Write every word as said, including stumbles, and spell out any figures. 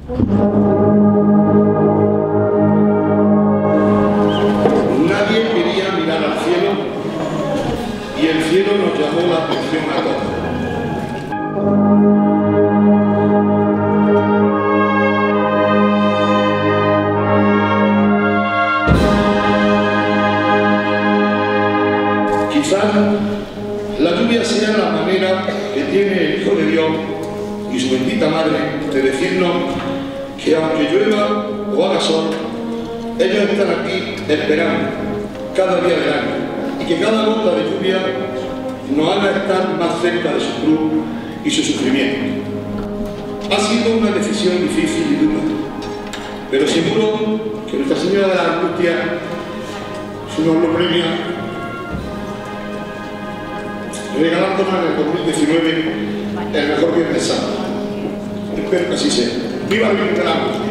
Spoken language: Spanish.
Nadie quería mirar al cielo y el cielo nos llamó la atención a todos. Quizás la lluvia sea la manera que tiene el Hijo de Dios y su bendita Madre de decirnos que aunque llueva o haga sol, ellos están aquí esperando cada día del año y que cada gota de lluvia nos haga estar más cerca de su cruz y su sufrimiento. Ha sido una decisión difícil y dura, pero seguro que Nuestra Señora de la Angustia, si nos lo premia, regalándonos en el dos mil diecinueve el mejor Viernes Santo. Espero que así sea. ¡Viva el Virgen de la Angustia!